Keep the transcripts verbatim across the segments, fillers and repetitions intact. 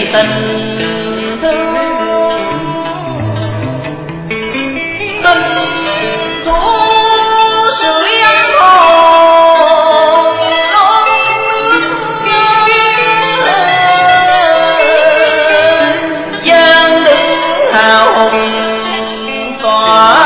tình thương, tình thú sưởi ấm hồn non dân đứng hào hùng tỏa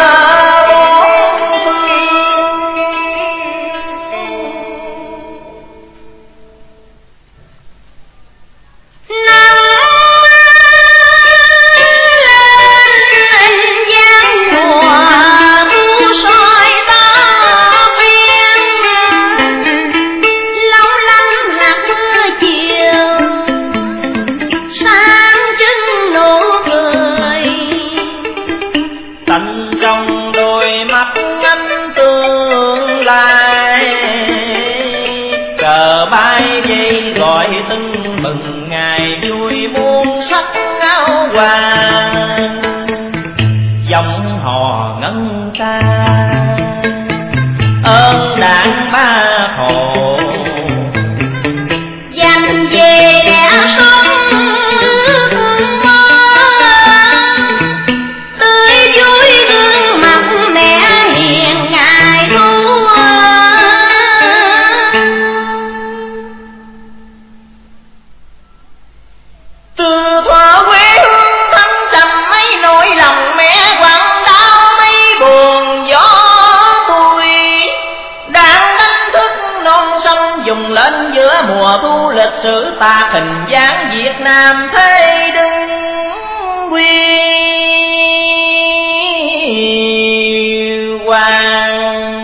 trong đôi mắt anh tương lai, cờ bay dây gọi tưng mừng ngày vui muôn sắc áo hoàng, giọng hò ngân xa ơn đảng ba hồ dành về đã sống lên giữa mùa thu lịch sử ta hình dáng Việt Nam thế đứng quy hoàng.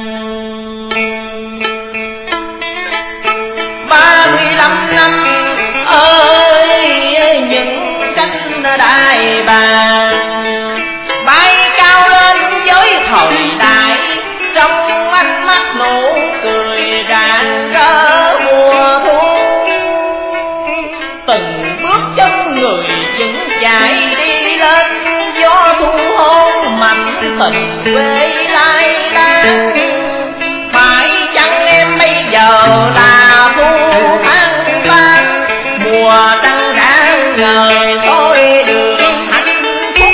Ba mươi lăm năm ơi những cánh đại bàng bay cao lên với thời đại, trong ánh mắt nụ cười rạng rỡ mùa thu. Từng bước chân người vững chạy đi lên, gió thu hôn mạnh tình quê lai lan. Phải chăng em bây giờ là thu tháng vang, mùa trăng rạng ngời soi đường hạnh phúc.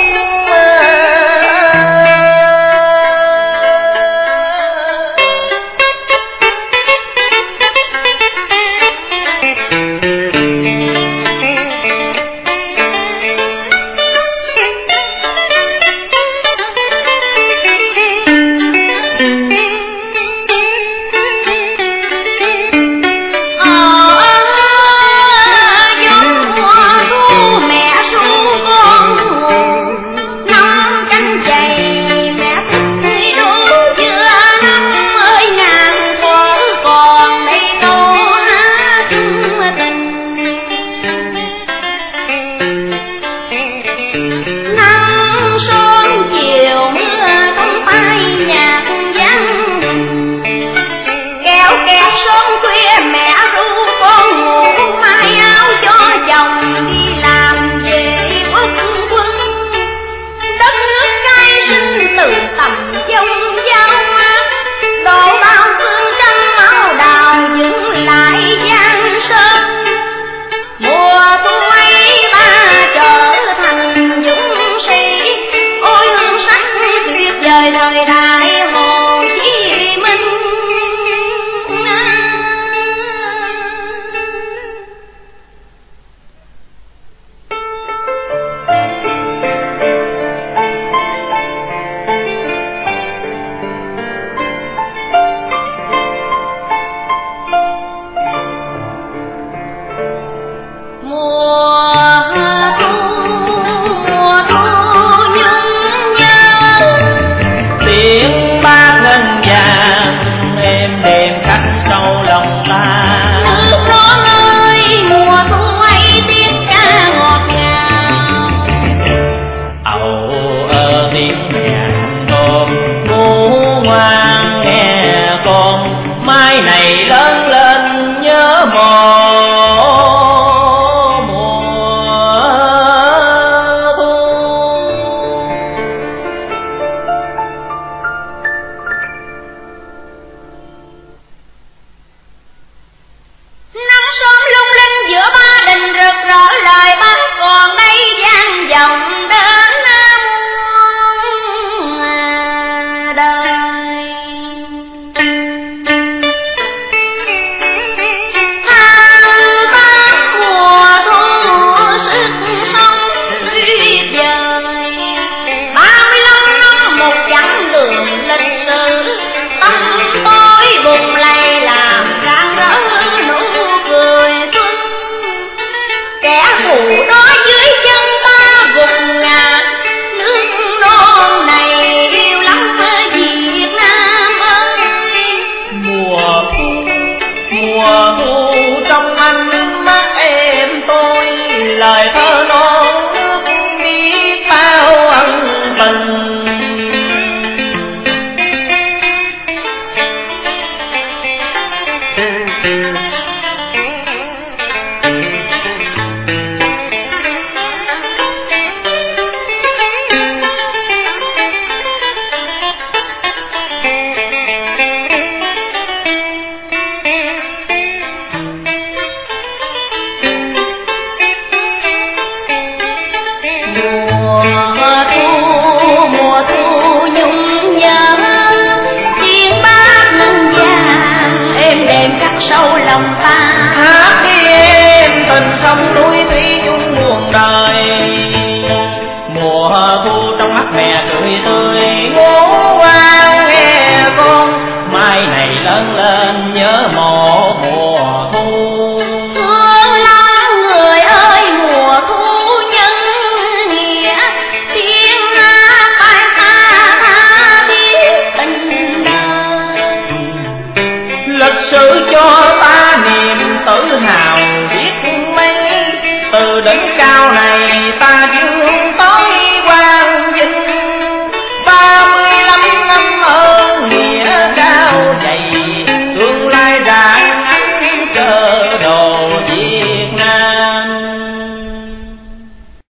Mẹ lên nhớ mộ mùa thu. Thương lắm người ơi mùa thu nhân nghĩa, tiếng la bài ca tha thiết tình đời. Lịch sử cho ta niềm tự hào biết mấy, từ đỉnh cao này